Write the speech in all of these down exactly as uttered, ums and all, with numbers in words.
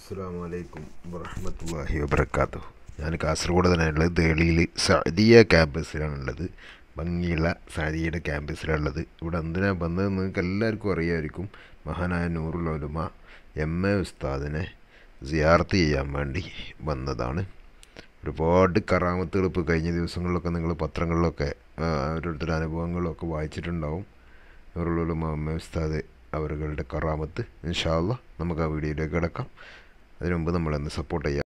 അസ്സലാമു അലൈക്കും വറഹ്മത്തുള്ളാഹി വബറകാതുഹു. ഞാൻ കാസർഗോഡ് തന്നെയുള്ളത്. ദേളിയിൽ സഅദിയ ക്യാമ്പസിലാണുള്ളത്. ഭംഗിയുള്ള സഅദിയയുടെ ക്യാമ്പസിലാണുള്ളത്. ഇവിടെ എന്തിനാണ് വന്നതെന്ന് നിങ്ങൾക്ക് എല്ലാവർക്കും അറിയാമായിരിക്കും. മഹാനായ നൂറുൽ ഉലമ എം എ ഉസ്താദിനെ സിയാറത്ത് ചെയ്യാൻ വേണ്ടി വന്നതാണ്. ഒരുപാട് കറാമത്തുകൾ ഇപ്പോൾ കഴിഞ്ഞ ദിവസങ്ങളിലൊക്കെ നിങ്ങൾ പത്രങ്ങളിലൊക്കെ ഓരോരുത്തരുടെ അനുഭവങ്ങളൊക്കെ വായിച്ചിട്ടുണ്ടാവും. നൂറുൽ ഉലമ എം എ ഉസ്താദ് അവരുടെ കറാമത്ത്. ഇൻഷാ അല്ലാഹ് നമുക്ക് ആ വീഡിയോയിലേക്ക് കിടക്കാം. അതിനു മുമ്പ് നമ്മളൊന്ന് സപ്പോർട്ട് ചെയ്യാം.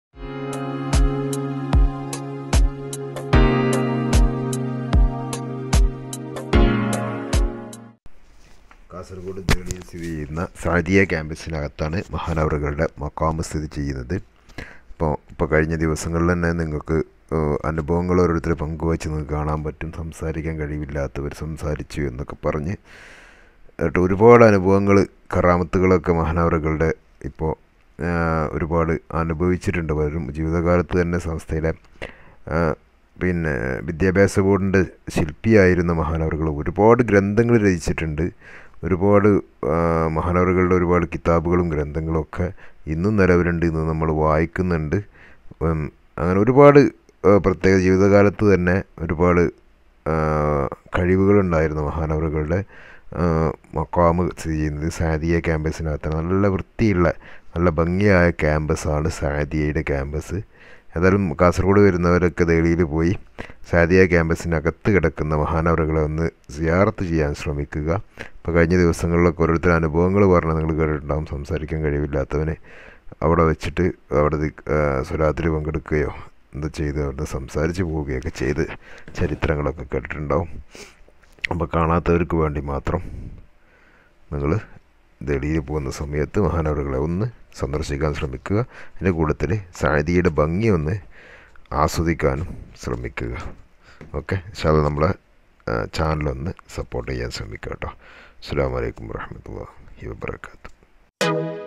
കാസർഗോഡ് ദേളിയിൽ സ്ഥിതി ചെയ്യുന്ന സഅദിയ ക്യാമ്പസിനകത്താണ് മഹാനവറുകളുടെ മഖാം സ്ഥിതി ചെയ്യുന്നത്. അപ്പോൾ ഇപ്പോൾ കഴിഞ്ഞ ദിവസങ്ങളിൽ തന്നെ നിങ്ങൾക്ക് അനുഭവങ്ങൾ ഓരോരുത്തർ പങ്കുവച്ച് നിങ്ങൾക്ക് കാണാൻ പറ്റും. സംസാരിക്കാൻ കഴിവില്ലാത്തവർ സംസാരിച്ചു എന്നൊക്കെ പറഞ്ഞ് എന്നിട്ട് ഒരുപാട് അനുഭവങ്ങൾ കറാമത്തുകളൊക്കെ മഹാനവറുകളുടെ ഇപ്പോൾ ഒരുപാട് അനുഭവിച്ചിട്ടുണ്ട്. പലരും ജീവിതകാലത്ത് തന്നെ സംസ്ഥയിലെ പിന്നെ വിദ്യാഭ്യാസ ബോർഡിൻ്റെ ശില്പിയായിരുന്ന മഹാനവറുകൾ ഒരുപാട് ഗ്രന്ഥങ്ങൾ രചിച്ചിട്ടുണ്ട്. ഒരുപാട് മഹാനവറുകളുടെ ഒരുപാട് കിതാബുകളും ഗ്രന്ഥങ്ങളും ഒക്കെ ഇന്നും നിലവിലുണ്ട്, ഇന്ന് നമ്മൾ വായിക്കുന്നുണ്ട്. അങ്ങനെ ഒരുപാട് പ്രത്യേക ജീവിതകാലത്ത് തന്നെ ഒരുപാട് കഴിവുകളുണ്ടായിരുന്നു മഹാനവറുകളുടെ. മഖാം സ്ഥിതി ചെയ്യുന്നത് സഅദിയ ക്യാമ്പസിനകത്താണ്. നല്ല വൃത്തിയുള്ള നല്ല ഭംഗിയായ ക്യാമ്പസാണ് സഅദിയയുടെ ക്യാമ്പസ്. ഏതായാലും കാസർഗോഡ് വരുന്നവരൊക്കെ ദേളിയിൽ പോയി സഅദിയ ക്യാമ്പസിനകത്ത് കിടക്കുന്ന മഹാനവറുകളെ ഒന്ന് സിയാറത്ത് ചെയ്യാൻ ശ്രമിക്കുക. ഇപ്പോൾ കഴിഞ്ഞ ദിവസങ്ങളിലൊക്കെ ഓരോരുത്തർ അനുഭവങ്ങൾ പറഞ്ഞാൽ നിങ്ങൾ കേട്ടിട്ടുണ്ടാകും. സംസാരിക്കാൻ കഴിവില്ലാത്തവനെ അവിടെ വെച്ചിട്ട് അവിടെ സ്വലാത്തിൽ പങ്കെടുക്കുകയോ എന്താ ചെയ്ത് അവിടെ സംസാരിച്ച് പോവുകയൊക്കെ ചെയ്ത് ചരിത്രങ്ങളൊക്കെ കേട്ടിട്ടുണ്ടാവും. അപ്പോൾ കാണാത്തവർക്ക് വേണ്ടി മാത്രം നിങ്ങൾ ദേളിയിൽ പോകുന്ന സമയത്ത് മഹാനവറുകളെ ഒന്ന് സന്ദർശിക്കാൻ ശ്രമിക്കുക. അതിൻ്റെ കൂട്ടത്തിൽ സഅദിയയുടെ ഭംഗി ഒന്ന് ആസ്വദിക്കാനും ശ്രമിക്കുക. ഓക്കെ, ഇൻഷാ അല്ലാഹ് നമ്മളെ ചാനലൊന്ന് സപ്പോർട്ട് ചെയ്യാൻ ശ്രമിക്കുക കേട്ടോ. അസ്സലാമു അലൈക്കും വറഹ്മത്തുള്ളാഹി വബറകാതുഹു.